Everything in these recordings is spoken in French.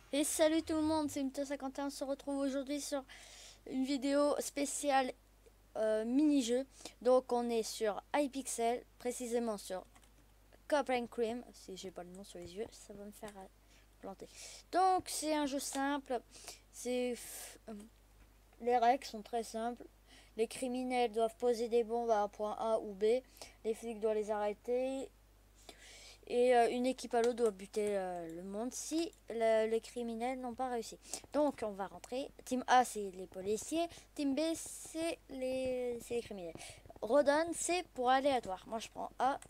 Et salut tout le monde, c'est Mto51, on se retrouve aujourd'hui sur une vidéo spéciale mini-jeu. Donc on est sur iPixel, précisément sur Cop and Cream. Si j'ai pas le nom sur les yeux, ça va me faire planter. Donc c'est un jeu simple, c'est les règles sont très simples. Les criminels doivent poser des bombes à un point A ou B, les flics doivent les arrêter. Et une équipe à l'autre doit buter le monde si les criminels n'ont pas réussi. Donc on va rentrer. Team A c'est les policiers. Team B c'est les criminels. Rodon c'est pour aléatoire. Moi je prends A.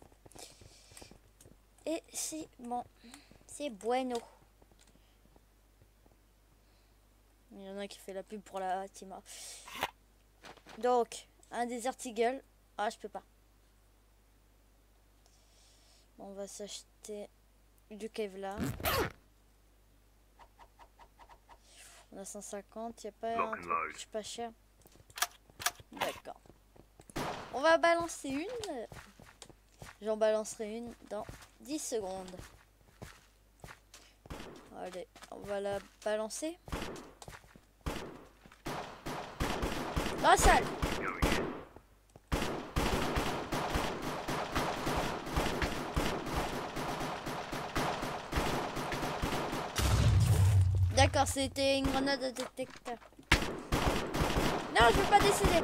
Et c'est bon. C'est bueno. Il y en a qui fait la pub pour la Team A. Donc un Desert Eagle. Ah je peux pas. On va s'acheter du Kevlar. On a 150, il n'y a pas un truc pas cher. D'accord. On va balancer une. J'en balancerai une dans 10 secondes. Allez, on va la balancer. Dans la salle. D'accord, c'était une grenade à détecteur. Non, je veux pas décider.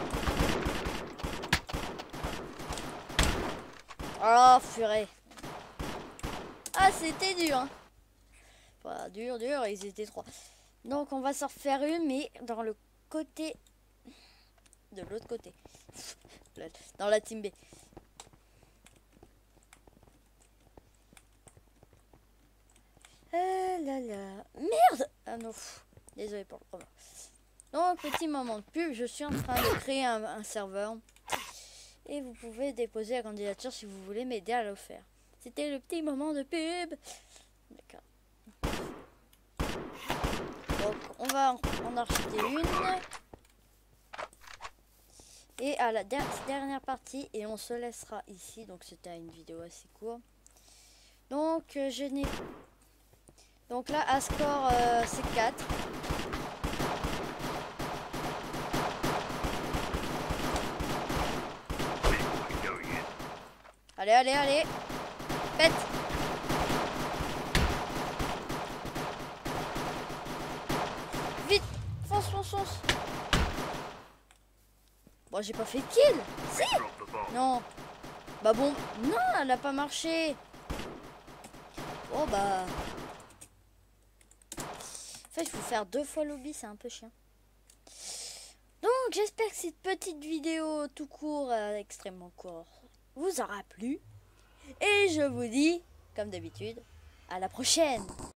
Oh, purée. Ah, c'était dur. Hein. Pas dur, ils étaient trois. Donc, on va s'en refaire une, mais dans le côté... De l'autre côté. Dans la team B. Merde. Ah non. Désolé pour le problème. Donc, petit moment de pub, je suis en train de créer un serveur. Et vous pouvez déposer la candidature si vous voulez m'aider à le faire. C'était le petit moment de pub. D'accord. Donc, on va en acheter une. Et à la dernière partie, et on se laissera ici. Donc, c'était une vidéo assez courte. Donc, je n'ai... Donc là, à score, c'est 4. Allez, allez, allez. Pète. Vite. Fonce, fonce, fonce. Bon, j'ai pas fait de kill. Si. Non. Bah bon. Non, elle a pas marché. Oh bah... En fait, il faut faire 2 fois lobby, c'est un peu chiant. Donc, j'espère que cette petite vidéo tout court, extrêmement court, vous aura plu. Et je vous dis, comme d'habitude, à la prochaine.